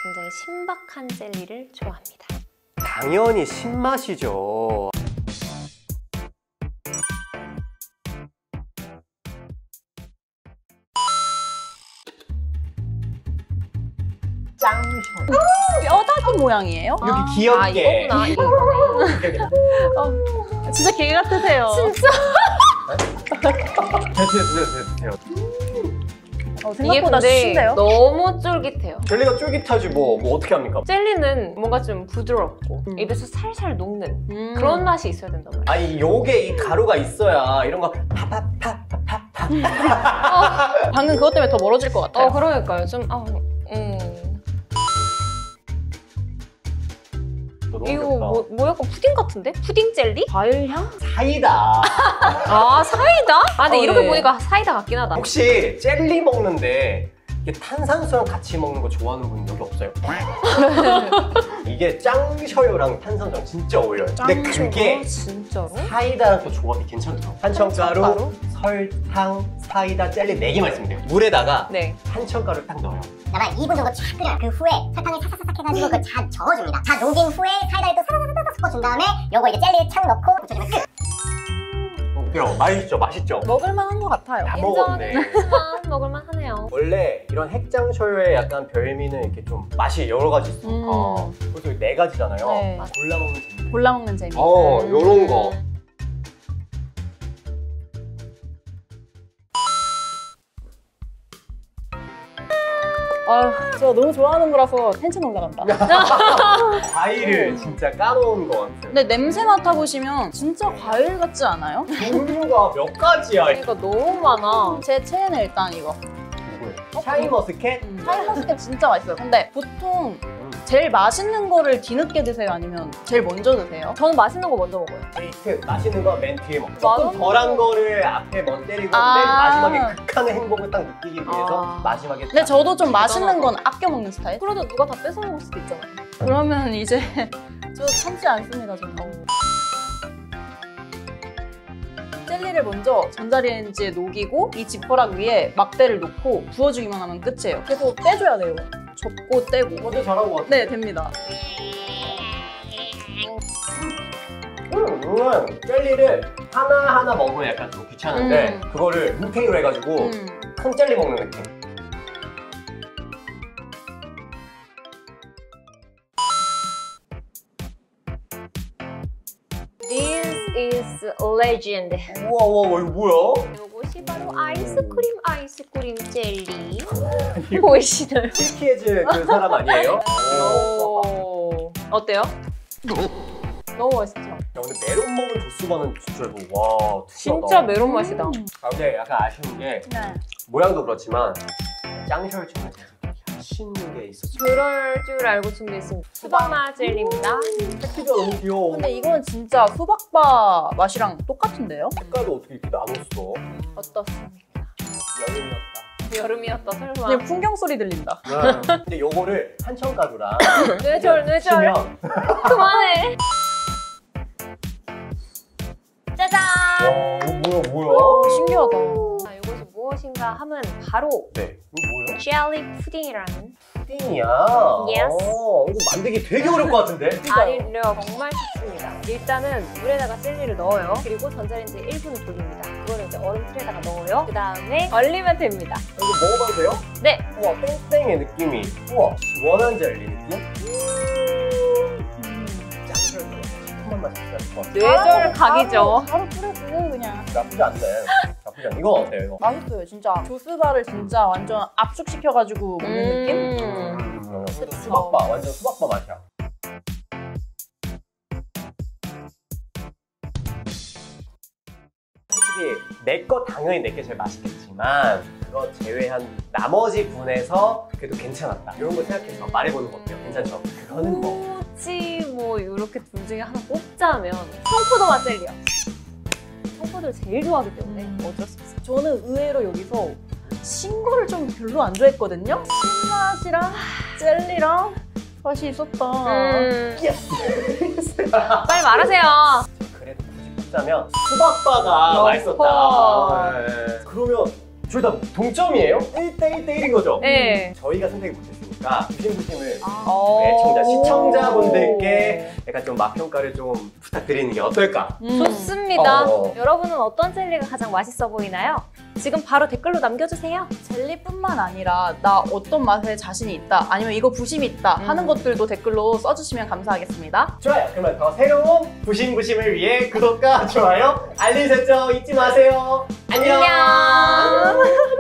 굉장히 신박한 젤리를 좋아합니다. 당연히 신맛이죠. 짱셔. 뼈다귀 모양이에요? 여기 귀엽게. 아, 이거구나. 진짜 개 같으세요. 진짜? 됐어요. 생각보다 쉽네요. 너무 쫄깃해요. 젤리가 쫄깃하지 뭐 어떻게 합니까? 젤리는 뭔가 좀 부드럽고 입에서 살살 녹는 그런 맛이 있어야 된단 말이에요. 아니 요게 이 가루가 있어야 이런 거 파파파파파파. 방금 그것 때문에 더 멀어질 것 같아요. 그러니까요. 좀 이거 뭐 약간 푸딩 같은데? 푸딩 젤리? 과일 향? 사이다. 아, 사이다? 아, 근데 이렇게 네. 보니까 사이다 같긴 하다. 혹시 젤리 먹는데 이게 탄산수랑 같이 먹는 거 좋아하는 분 여기 없어요? 이게 짱셔요랑 탄산수랑 진짜 어울려요. 근데 그게 진짜로? 사이다랑 또 조합이 괜찮더라고요. 한천가루, 설탕, 사이다, 젤리 4개만 있으면 돼요. 물에다가 네. 한천가루 딱 넣어요. 아마 2분 정도 쫙 끓여요. 그 후에 설탕을 사사삭 해가지고 그 자 저어줍니다. 자 녹인 후에 사이다를 또 사사삭 섞어준 다음에 요거 이제 젤리에 착 넣고 붙여주면 끝. 어때요? 맛있죠? 먹을만한 것 같아요. 다 먹었네. 인정했지만 먹을만 하네요. 원래 이런 핵장쇼요의 약간 별미는 이렇게 좀 맛이 여러 가지 있으니까 그래서 4가지잖아요. 네. 골라 먹는 재미. 골라 먹는 재미. 요런 거. 저 너무 좋아하는 거라서 텐션 올라간다. 과일을 진짜 까놓은 것 같아요. 근데 냄새 맡아보시면 진짜 과일 같지 않아요? 종류가 몇 가지야. 이거 너무 많아. 제 최애는 일단 이거. 누구예요? 샤인머스켓? 샤인머스켓 진짜 맛있어요. 근데 보통 제일 맛있는 거를 뒤늦게 드세요? 아니면 제일 먼저 드세요? 저는 맛있는 거 먼저 먹어요. 데이트 맛있는 거 맨 뒤에 먹고 맞아. 조금 덜한 거를 앞에 먼저 때리고 맨 마지막에 극한의 행복을 딱 느끼기 위해서 마지막에 근데 저도 좀 맛있는 건 아껴 먹는 스타일? 그래도 누가 다 뺏어 먹을 수도 있잖아요. 그러면 이제 저 참지 않습니다, 저는. 젤리를 먼저 전자레인지에 녹이고 이 지퍼락 위에 막대를 놓고 부어주기만 하면 끝이에요. 계속 떼줘야 돼요. 접고 떼고. 먼저 잘한 것 같아요. 네, 됩니다. 젤리를 하나하나 먹으면 약간 좀 귀찮은데 그거를 뭉탱이로 해가지고 큰 젤리 먹는 느낌. This is legend. 우와 이거 뭐야? 이것이 바로 아이스크림 젤리. 보이시나요? 실키에즈 그 사람 아니에요? 어때요? 너무 맛있죠? 야, 근데 메론 먹은 도수반은 진짜 이거 와 특이하다. 진짜 메론 맛이다. 근데 약간 아쉬운 게 네. 모양도 그렇지만 짱셜처럼 맛있는 게 있었죠. 그럴 줄 알고 준비했습니다. 수박맛 젤리입니다. 패키지가 너무 귀여워. 근데 이건 진짜 수박바 맛이랑 똑같은데요? 색깔도 어떻게 이렇게 나눴어? 어떻습니까? 여름이었다. 여름이었다 설마. 그냥 풍경 소리 들린다. 근데 요거를 한천가루랑 뇌절 치면 그만해. 짜잔! 와 이거 뭐야? 신기하다. 자, 이것이 무엇인가 하면 바로 네 이거 뭐예요? 젤리 푸딩이라는 푸딩이야. Yes. 이거 만들기 되게 어려울 것 같은데? 아니요 정말 쉽습니다. 일단은 물에다가 젤리를 넣어요. 그리고 전자레인지에 1분을 돌립니다. 그거를 이제 얼음 틀에다가 넣어요. 그 다음에 얼리면 됩니다. 이거 먹어봐도 돼요? 네. 우와 땡땡의 느낌이 우와 시원한 젤리 느낌? 짱셜 시큼한 맛이 있을 것 같아. 뇌절 각이죠. 바로 뿌려줘요, 그냥. 나쁘지 않네. 나쁘지 않네. 이건 어때요 이거? 맛있어요, 진짜. 조스바를 진짜 완전 압축시켜가지고 먹는 느낌? 수박바 완전 수박바 맛이야. 솔직히 내 거 당연히 내게 제일 맛있겠지만 그거 제외한 나머지 분에서 그래도 괜찮았다 이런 거 생각해서 말해보는 거 어때요? 괜찮죠? 그거는 뭐 굳이 뭐 이렇게 둘 중에 하나 뽑자면 청포도 맛 젤리요. 청포도를 제일 좋아하기 때문에 어쩔 수 없어요. 저는 의외로 여기서 신 거를 좀 별로 안 좋아했거든요? 신맛이랑 젤리랑 맛이 있었다. 빨리 말하세요. 그래도 굳이 뽑자면 수박바가 맛있었다. 네. 그러면 저희 다 동점이에요? 1대1대1인 거죠? 네. 저희가 선택을 못했으니까 보니까 부심부심을 네, 애청자, 시청자분들께 약간 좀 맛평가를 좀 부탁드리는 게 어떨까? 좋습니다. 어. 여러분은 어떤 젤리가 가장 맛있어 보이나요? 지금 바로 댓글로 남겨주세요. 젤리뿐만 아니라 나 어떤 맛에 자신이 있다 아니면 이거 부심이 있다 하는 것들도 댓글로 써주시면 감사하겠습니다. 좋아요. 그러면 더 새로운 부심부심을 위해 구독과 좋아요, 알림 설정 잊지 마세요. 안녕. 안녕.